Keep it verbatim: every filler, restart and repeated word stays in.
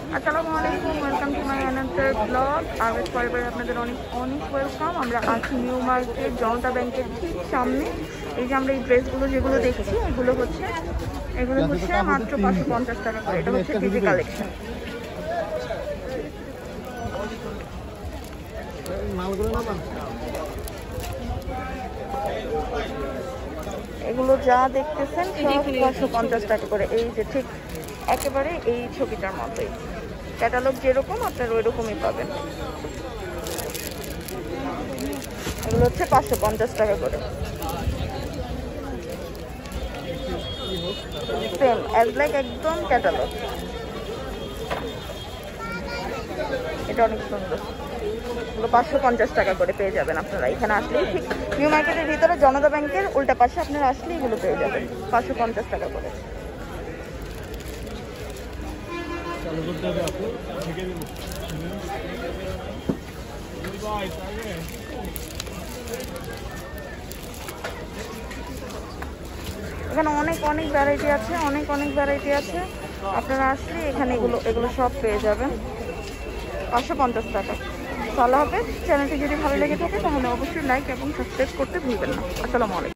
আসসালামু আলাইকুম, welcome to my another blog. আগের পরে আপনাদের অনেক অনেক ওয়েলকাম। আমরা আছি নিউ মার্কেট জনতা ব্যাংকের ঠিক সামনে। এই যে আমরা এই ড্রেসগুলো যেগুলো দেখছি এগুলো হচ্ছে এগুলো হচ্ছে মাত্র পাঁচশো পঞ্চাশ টাকা করে। এটা হচ্ছে ডিজি কালেকশন। এগুলো যা দেখতেছেন সব পাঁচশো পঞ্চাশ টাকা করে। এই যে ঠিক একেবারে এই ছবিটার মতোই, ক্যাটালগ যেরকম আপনার ওই রকমই পাবেন। এগুলো হচ্ছে পাঁচশো পঞ্চাশ টাকা করে, সেম অ্যাজ লাইক একদম ক্যাটালগ। এটা অনেক সুন্দর, এগুলো পাঁচশো পঞ্চাশ টাকা করে পেয়ে যাবেন আপনারা। এখানে আসলেই ঠিক নিউ মার্কেটের ভিতরে জনতা ব্যাংকের উল্টা পাশে আপনারা আসলে এগুলো পেয়ে যাবেন পাঁচশো পঞ্চাশ টাকা করে। এখানে অনেক অনেক ভ্যারাইটি আছে, অনেক অনেক ভ্যারাইটি আছে। আপনারা আসলে এখানে এগুলো এগুলো সব পেয়ে যাবেন পাঁচশো পঞ্চাশ টাকা। আল্লাহ হাফেজ। চ্যানেলটি যদি ভালো লেগে থাকে তাহলে অবশ্যই লাইক এবং সাবস্ক্রাইব করতে ভুলবেন না। আসসালামু আলাইকুম।